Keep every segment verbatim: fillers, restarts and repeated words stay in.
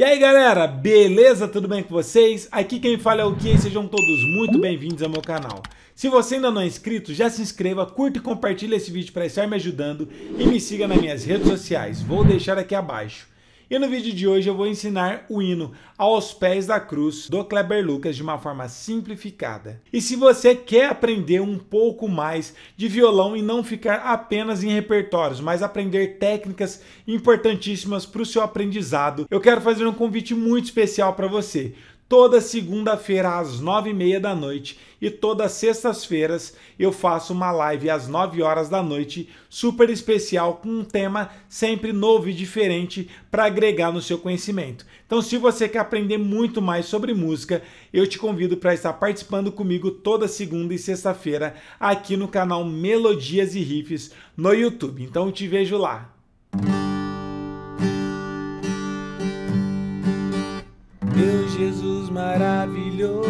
aí galera, beleza? Tudo bem com vocês? Aqui quem fala é o Key, sejam todos muito bem-vindos ao meu canal. Se você ainda não é inscrito, já se inscreva, curta e compartilha esse vídeo para estar me ajudando e me siga nas minhas redes sociais, vou deixar aqui abaixo. E no vídeo de hoje eu vou ensinar o hino Aos Pés da Cruz, do Kleber Lucas, de uma forma simplificada. E se você quer aprender um pouco mais de violão e não ficar apenas em repertórios, mas aprender técnicas importantíssimas para o seu aprendizado, eu quero fazer um convite muito especial para você. Toda segunda-feira às nove e meia da noite e todas sextas-feiras eu faço uma live às nove horas da noite, super especial, com um tema sempre novo e diferente para agregar no seu conhecimento. Então, se você quer aprender muito mais sobre música, eu te convido para estar participando comigo toda segunda e sexta-feira aqui no canal Melodias e Riffs no YouTube. Então, eu te vejo lá. Meu Jesus maravilhoso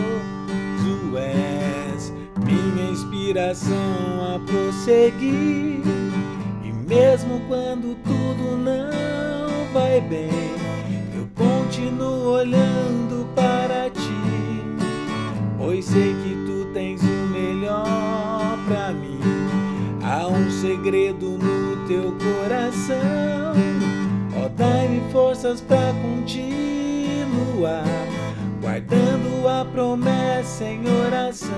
és, minha inspiração a prosseguir. E mesmo quando tudo não vai bem, eu continuo olhando para ti, pois sei que tu tens o melhor pra mim. Há um segredo no teu coração, ó, dai-me forças pra continuar, guardando a promessa em oração.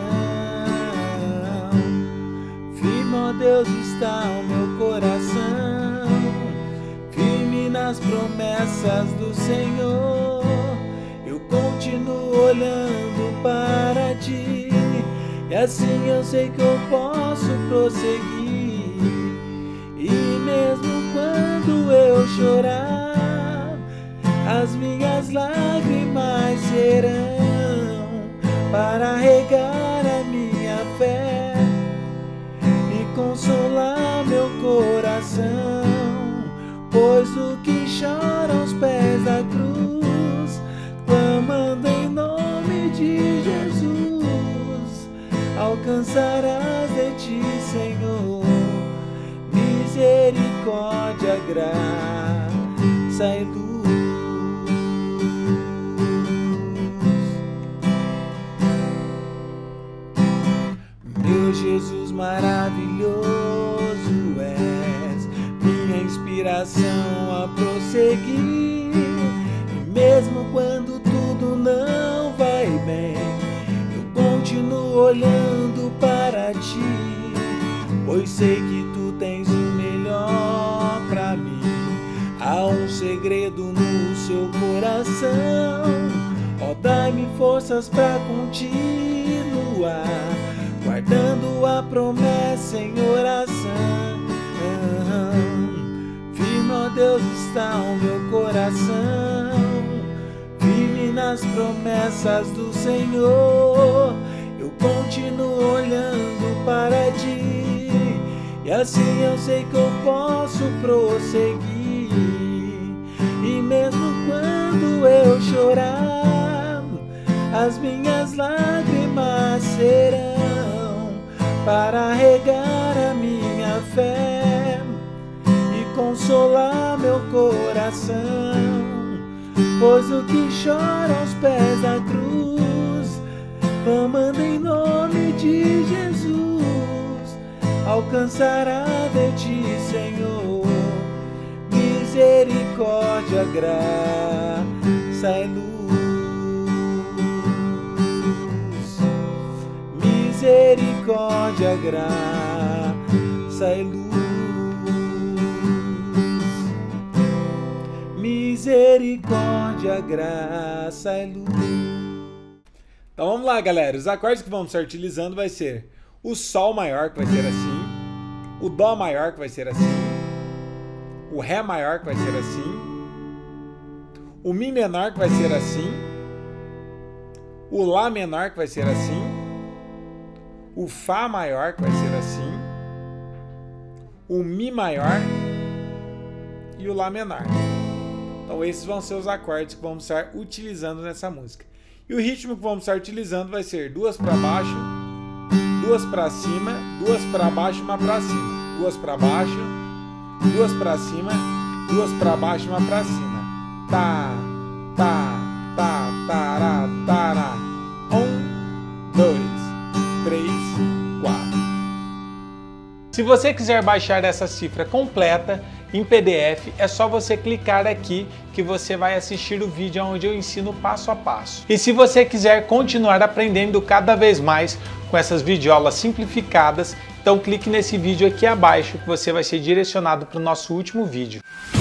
Firme, ó Deus, está o meu coração, firme nas promessas do Senhor. Eu continuo olhando para ti, e assim eu sei que eu posso prosseguir. E mesmo quando eu chorar, as minhas lágrimas serão para regar a minha fé e consolar meu coração, pois o que chora aos pés da cruz, clamando em nome de Jesus, alcançarás de ti, Senhor, misericórdia, graça e luz. Meu Jesus maravilhoso és, minha inspiração a prosseguir. E mesmo quando tudo não vai bem, eu continuo olhando para ti, pois sei que tu tens o melhor pra mim. Há um segredo no seu coração, ó, dai-me forças pra continuar, guardando a promessa em oração. Firme, ó Deus, está o meu coração, firme nas promessas do Senhor. Eu continuo olhando para ti, e assim eu sei que eu posso prosseguir. E mesmo quando eu chorar, as minhas lágrimas serão para regar a minha fé e consolar meu coração, pois o que chora aos pés da cruz, clamando em nome de Jesus, alcançará de ti, Senhor, misericórdia, graça e luz. Misericórdia, graça e luz. Misericórdia, graça e luz. Então vamos lá, galera. Os acordes que vamos estar utilizando vai ser o Sol maior, que vai ser assim, o Dó maior, que vai ser assim, o Ré maior, que vai ser assim, o Mi menor, que vai ser assim, o Lá menor, que vai ser assim, o Fá maior, que vai ser assim, o Mi maior e o Lá menor. Então esses vão ser os acordes que vamos estar utilizando nessa música. E o ritmo que vamos estar utilizando vai ser duas para baixo, duas para cima, duas para baixo e uma para cima, duas para baixo, duas para cima, duas para baixo e uma para cima. Tá, tá, tá, tará, tará. Um, dois, três, quatro. Se você quiser baixar essa cifra completa em P D F, é só você clicar aqui que você vai assistir o vídeo onde eu ensino passo a passo. E se você quiser continuar aprendendo cada vez mais com essas videoaulas simplificadas, então clique nesse vídeo aqui abaixo que você vai ser direcionado para o nosso último vídeo.